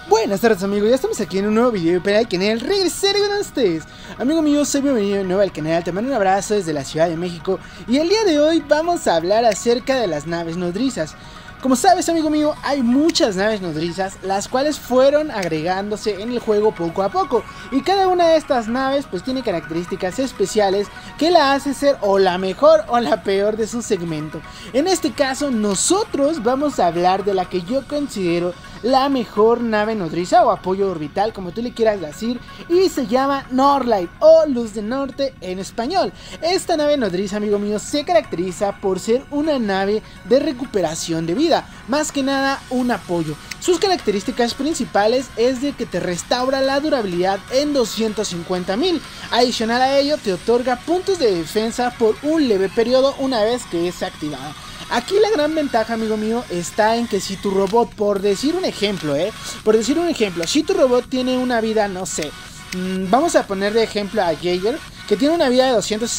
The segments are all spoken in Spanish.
Buenas tardes amigos, ya estamos aquí en un nuevo video para el canal. Regresaré con ustedes. Amigo mío, soy bienvenido de nuevo al canal. Te mando un abrazo desde la Ciudad de México. Y el día de hoy vamos a hablar acerca de las naves nodrizas. Como sabes amigo mío, hay muchas naves nodrizas, las cuales fueron agregándose en el juego poco a poco. Y cada una de estas naves pues tiene características especiales que la hace ser o la mejor o la peor de su segmento. En este caso nosotros vamos a hablar de la que yo considero la mejor nave nodriza o apoyo orbital, como tú le quieras decir, y se llama Northlight o Luz del Norte en español. Esta nave nodriza, amigo mío, se caracteriza por ser una nave de recuperación de vida, más que nada un apoyo. Sus características principales es de que te restaura la durabilidad en 250.000. Adicional a ello, te otorga puntos de defensa por un leve periodo una vez que es activada. Aquí la gran ventaja, amigo mío, está en que si tu robot, por decir un ejemplo, si tu robot tiene una vida, no sé, vamos a poner de ejemplo a Jaeger, que tiene una vida de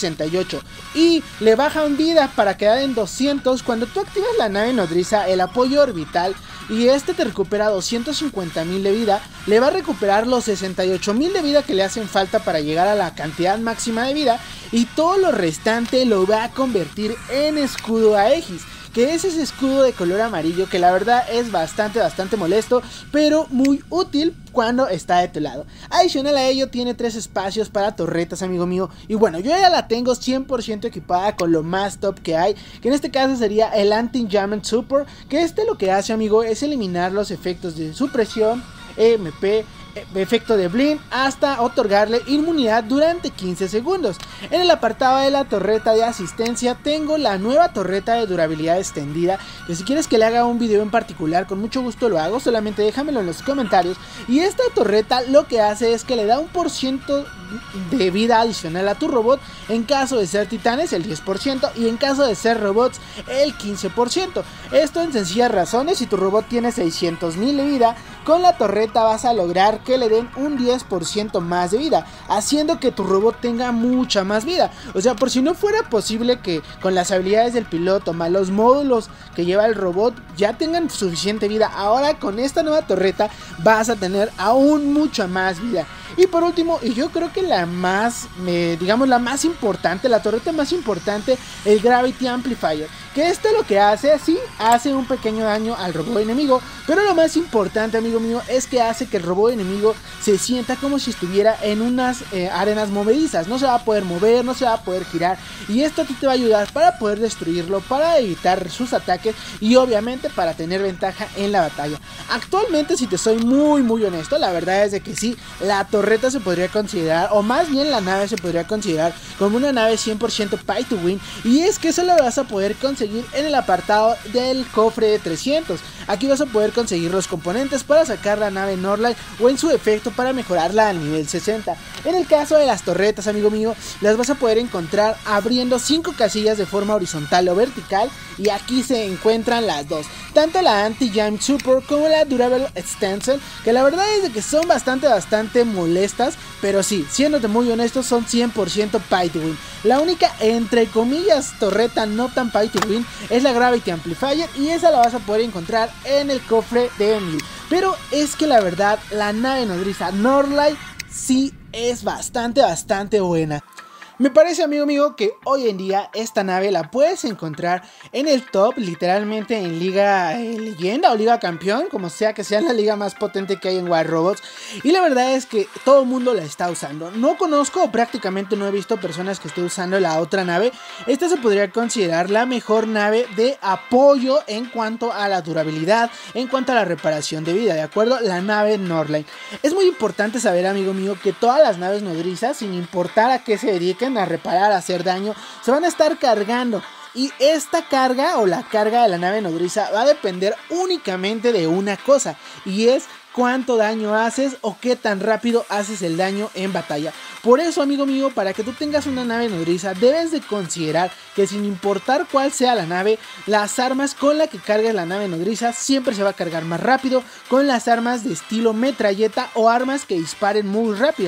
268 y le bajan vida para quedar en 200, cuando tú activas la nave nodriza, el apoyo orbital, y este te recupera 250.000 de vida, le va a recuperar los 68.000 de vida que le hacen falta para llegar a la cantidad máxima de vida, y todo lo restante lo va a convertir en escudo Aegis, que es ese escudo de color amarillo que la verdad es bastante molesto, pero muy útil cuando está de tu lado. Adicional a ello tiene 3 espacios para torretas, amigo mío, y bueno, yo ya la tengo 100% equipada con lo más top que hay, que en este caso sería el Anti-Jamming Support, que lo que hace, amigo, es eliminar los efectos de supresión, EMP, efecto de blind, hasta otorgarle inmunidad durante 15 segundos. En el apartado de la torreta de asistencia tengo la nueva torreta de durabilidad extendida, que si quieres que le haga un video en particular, con mucho gusto lo hago, solamente déjamelo en los comentarios. Y esta torreta lo que hace es que le da un % de vida adicional a tu robot, en caso de ser titanes el 10% y en caso de ser robots el 15%. Esto en sencillas razones: si tu robot tiene 600.000 de vida, con la torreta vas a lograr que le den un 10% más de vida, haciendo que tu robot tenga mucha más vida. O sea, por si no fuera posible que con las habilidades del piloto más los módulos que lleva el robot ya tengan suficiente vida, ahora con esta nueva torreta vas a tener aún mucha más vida. Y por último, y yo creo que la más, la más importante, la torreta más importante, el Gravity Amplifier, que lo que hace, sí, hace un pequeño daño al robot enemigo, pero lo más importante, amigo mío, es que hace que el robot enemigo se sienta como si estuviera en unas arenas movedizas. No se va a poder mover, no se va a poder girar, y esto a ti te va a ayudar para poder destruirlo, para evitar sus ataques y obviamente para tener ventaja en la batalla. Actualmente, si te soy muy honesto, la verdad es de que sí, la torreta se podría considerar, o más bien la nave se podría considerar como una nave 100% pay to win, y es que eso lo vas a poder conseguir en el apartado del cofre de 300. Aquí vas a poder conseguir los componentes para sacar la nave Northlight, o en su defecto para mejorarla al nivel 60. En el caso de las torretas, amigo mío, las vas a poder encontrar abriendo 5 casillas de forma horizontal o vertical, y aquí se encuentran las dos, tanto la Anti-Jamming Support como la Durable Extensor, que la verdad es de que son bastante molestas, pero sí, siéndote muy honesto, son 100% pay to win. La única, entre comillas, torreta no tan pay to win es la Gravity Amplifier, y esa la vas a poder encontrar en el cofre de 1000. Pero es que la verdad, la nave nodriza Northlight sí es bastante buena. Me parece, amigo mío, que hoy en día esta nave la puedes encontrar en el top, literalmente en Liga Leyenda o Liga Campeón, como sea que sea la liga más potente que hay en War Robots. Y la verdad es que todo el mundo la está usando. No conozco, o prácticamente no he visto personas que estén usando la otra nave. Esta se podría considerar la mejor nave de apoyo en cuanto a la durabilidad, en cuanto a la reparación de vida, ¿de acuerdo? La nave Northlight. Es muy importante saber, amigo mío, que todas las naves nodrizas, sin importar a qué se dediquen, a reparar, a hacer daño, se van a estar cargando, y esta carga o la carga de la nave nodriza va a depender únicamente de una cosa, y es cuánto daño haces o qué tan rápido haces el daño en batalla. Por eso, amigo mío, para que tú tengas una nave nodriza, debes de considerar que sin importar cuál sea la nave, las armas con las que cargues la nave nodriza siempre se va a cargar más rápido con las armas de estilo metralleta o armas que disparen muy rápida.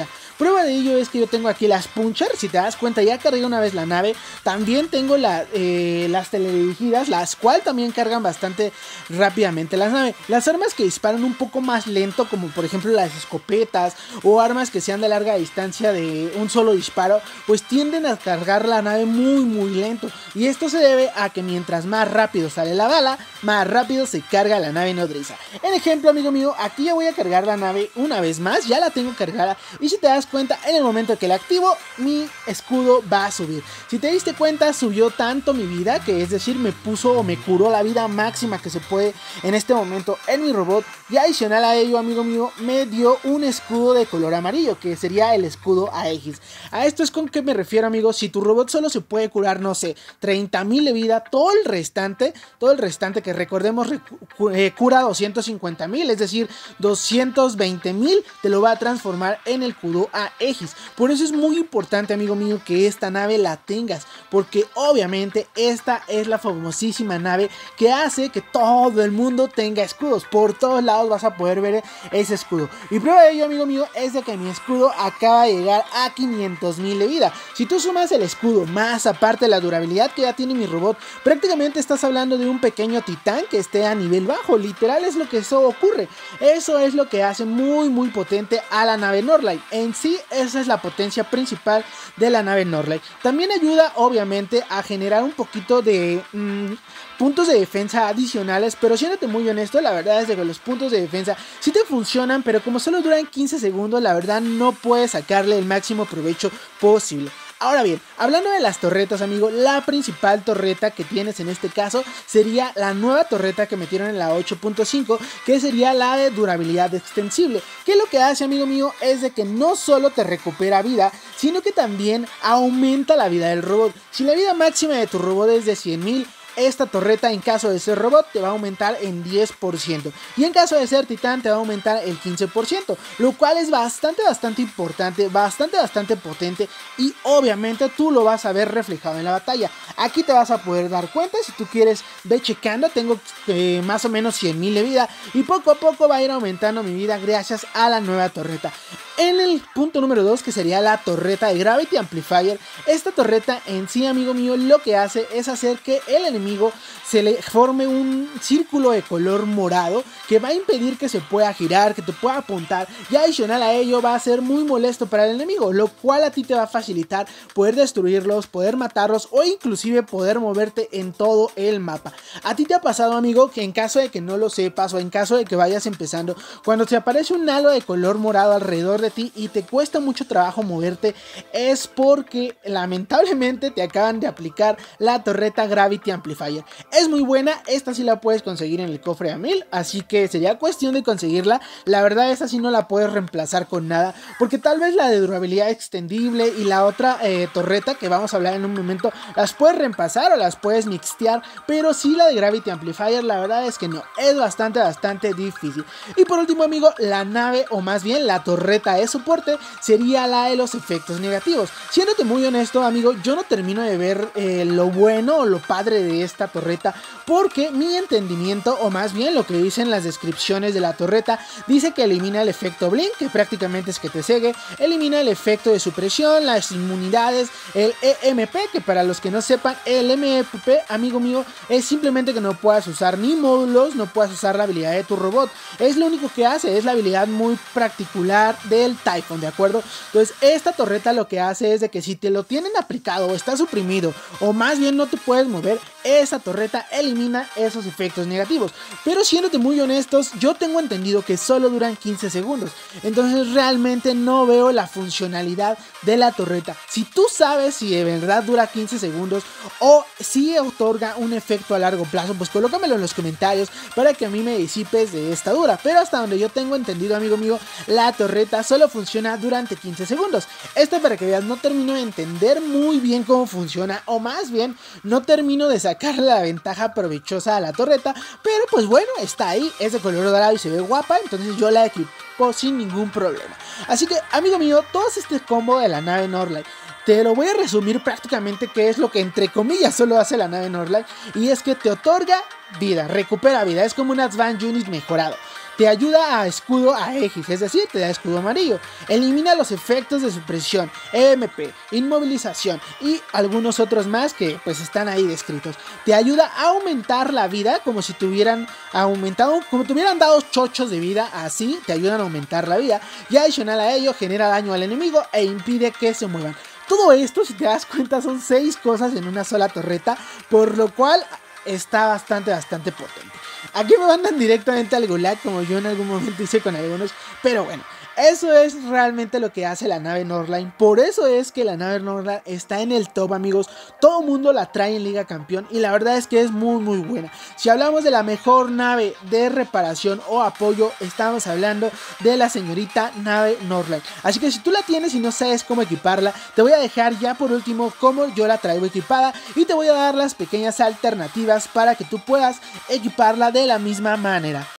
Prueba de ello es que yo tengo aquí las Puncher. Si te das cuenta, ya cargué una vez la nave. También tengo las teledirigidas, las cuales también cargan bastante rápidamente las naves. Las armas que disparan un poco más lento, como por ejemplo las escopetas o armas que sean de larga distancia de un solo disparo, pues tienden a cargar la nave muy lento. Y esto se debe a que mientras más rápido sale la bala, más rápido se carga la nave nodriza. En ejemplo, amigo mío, aquí ya voy a cargar la nave una vez más, ya la tengo cargada. Y si te das cuenta, en el momento que la activo, mi escudo va a subir. Si te diste cuenta, subió tanto mi vida, que es decir, me puso o me curó la vida máxima que se puede en este momento en mi robot. Y adicional a ello, amigo mío, me dio un escudo de color amarillo, que sería el escudo Aegis. A esto es con que me refiero, amigo. Si tu robot solo se puede curar, no sé, 30.000 de vida, todo el restante que recordemos cura 250.000, es decir, 220.000, te lo va a transformar en el escudo Aegis. Por eso es muy importante, amigo mío, que esta nave la tengas, porque obviamente esta es la famosísima nave que hace que todo el mundo tenga escudos. Por todos lados vas a poder ver ese escudo. Y prueba de ello, amigo mío, es de que mi escudo acaba de llegar a 500.000 de vida. Si tú sumas el escudo más aparte de la durabilidad que ya tiene mi robot, prácticamente estás hablando de un pequeño titán que esté a nivel bajo. Literal es lo que eso ocurre. Eso es lo que hace muy potente a la nave Northlight. En sí, esa es la potencia principal de la nave Northlight. También ayuda obviamente a generar un poquito de puntos de defensa adicionales, pero siéndote muy honesto, la verdad es de que los puntos de defensa sí te funcionan, pero como solo duran 15 segundos, la verdad no puedes sacarle el máximo provecho posible. Ahora bien, hablando de las torretas, amigo, la principal torreta que tienes en este caso sería la nueva torreta que metieron en la 8.5, que sería la de durabilidad extensible, que lo que hace, amigo mío, es de que no solo te recupera vida, sino que también aumenta la vida del robot. Si la vida máxima de tu robot es de 100.000, esta torreta en caso de ser robot te va a aumentar en 10% y en caso de ser titán te va a aumentar el 15%, lo cual es bastante importante, bastante potente, y obviamente tú lo vas a ver reflejado en la batalla. Aquí te vas a poder dar cuenta, si tú quieres ve checando, tengo más o menos 100.000 de vida y poco a poco va a ir aumentando mi vida gracias a la nueva torreta. En el punto número 2, que sería la torreta de Gravity Amplifier, esta torreta en sí, amigo mío, lo que hace es hacer que el enemigo se le forme un círculo de color morado que va a impedir que se pueda girar, que te pueda apuntar, y adicional a ello va a ser muy molesto para el enemigo, lo cual a ti te va a facilitar poder destruirlos, poder matarlos o inclusive poder moverte en todo el mapa. ¿A ti te ha pasado, amigo, que en caso de que no lo sepas o en caso de que vayas empezando, cuando te aparece un halo de color morado alrededor de ti y te cuesta mucho trabajo moverte, es porque lamentablemente te acaban de aplicar la torreta Gravity Amplifier? Es muy buena, esta sí la puedes conseguir en el cofre a 1000, así que sería cuestión de conseguirla. La verdad, esa sí no la puedes reemplazar con nada, porque tal vez la de durabilidad extendible y la otra torreta que vamos a hablar en un momento las puedes reemplazar o las puedes mixtear, pero sí la de Gravity Amplifier la verdad es que no, es bastante difícil. Y por último, amigo, la nave, o más bien la torreta de soporte, sería la de los efectos negativos. Siéndote muy honesto, amigo, yo no termino de ver lo bueno o lo padre de esta torreta, porque mi entendimiento, o más bien lo que dicen las descripciones de la torreta, dice que elimina el efecto blink, que prácticamente es que te cegue, elimina el efecto de supresión, las inmunidades, el EMP, que para los que no sepan, el MP, amigo mío, es simplemente que no puedas usar ni módulos, no puedas usar la habilidad de tu robot, es lo único que hace, es la habilidad muy particular del Typhon, ¿de acuerdo? Entonces esta torreta lo que hace es de que si te lo tienen aplicado o está suprimido, o más bien no te puedes mover, esa torreta elimina esos efectos negativos. Pero siéndote muy honestos, yo tengo entendido que solo duran 15 segundos, entonces realmente no veo la funcionalidad de la torreta. Si tú sabes si de verdad dura 15 segundos o si otorga un efecto a largo plazo, pues colócamelo en los comentarios para que a mí me disipes de esta dura. Pero hasta donde yo tengo entendido, amigo mío, la torreta solo funciona durante 15 segundos. Esto, para que veas, no termino de entender muy bien cómo funciona, o más bien no termino de sacarle la ventaja provechosa a la torreta, pero pues bueno, está ahí, es de color dorado y se ve guapa, entonces yo la equipo sin ningún problema. Así que, amigo mío, todo este combo de la nave Northlight te lo voy a resumir prácticamente qué es lo que entre comillas solo hace la nave Northlight, y es que te otorga vida, recupera vida, es como un Advanced Unit mejorado. Te ayuda a escudo a Aegis, es decir, te da escudo amarillo. Elimina los efectos de supresión, EMP, inmovilización y algunos otros más que pues están ahí descritos. Te ayuda a aumentar la vida como si tuvieran aumentado, como tuvieran dado chochos de vida, así te ayudan a aumentar la vida. Y adicional a ello genera daño al enemigo e impide que se muevan. Todo esto, si te das cuenta, son 6 cosas en una sola torreta, por lo cual está bastante potente. Aquí me mandan directamente al gulag, como yo en algún momento hice con algunos, pero bueno, eso es realmente lo que hace la nave Northlight. Por eso es que la nave Northlight está en el top, amigos. Todo el mundo la trae en Liga Campeón y la verdad es que es muy buena. Si hablamos de la mejor nave de reparación o apoyo, estamos hablando de la señorita nave Northlight. Así que si tú la tienes y no sabes cómo equiparla, te voy a dejar ya por último cómo yo la traigo equipada y te voy a dar las pequeñas alternativas para que tú puedas equiparla de la misma manera.